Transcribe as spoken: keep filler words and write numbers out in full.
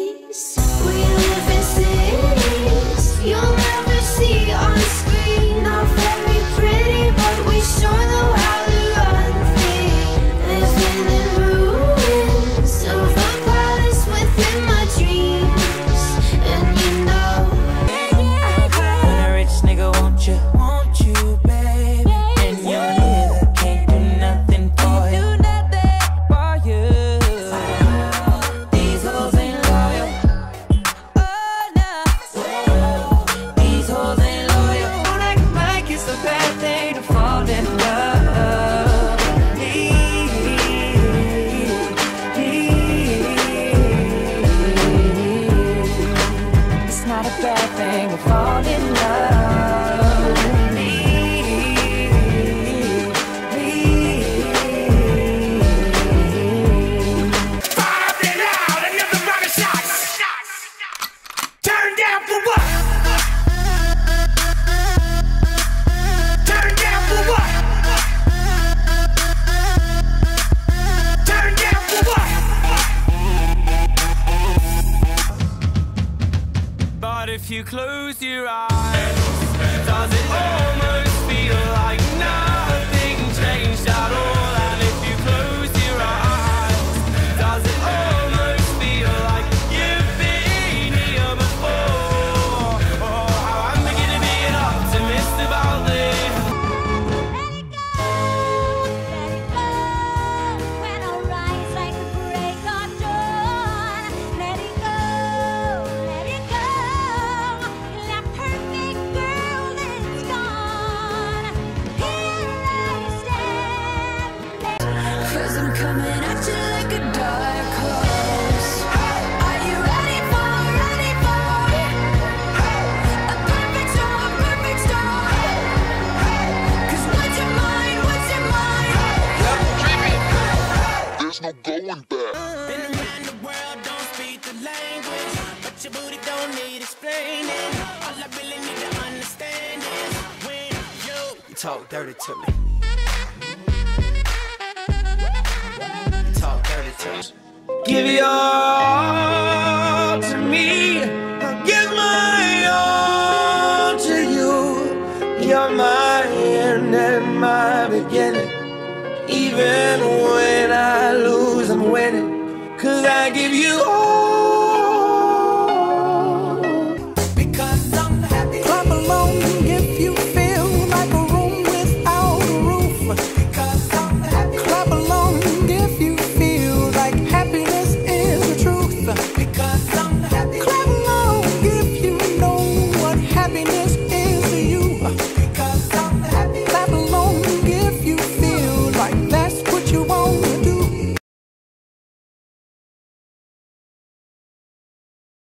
We live in cities you'll never see on screen. Not very pretty, but we sure know how to run things. Living in ruins of a palace within my dreams. And you know, when a rich nigga want you, want you, baby, and your nigga can't do nothing for you. For you. These hoes ain't loyal. Oh no. These hoes ain't loyal. Don't act like it's a bad thing to fall in love. It's not a bad thing to fall in love. Five and out, another round of shots. Turn down for what? Turn down for what? Turn down for what? But if you close your eyes, does it almost feel like nothing changed at all? And if you close your eyes, does it almost feel like you've been here before? Oh, how I'm beginning to be an optimist about this. let it go, let it go. When I rise like the break of dawn, let it go, let it go. That perfect girl that's gone. Here I stand. Cause I'm coming at you like a dark horse. Are you ready for, ready for a perfect storm, perfect storm? Cause what's your mind, what's your mind? There's no going back. Been around the world, don't speak the language, but your booty don't need explaining. All I really need to understand is when you talk dirty to me. You talk dirty to me. Give your all to me. I'll give my all to you. You're my end and my beginning. Even when I lose, I'm winning. Cause I give you all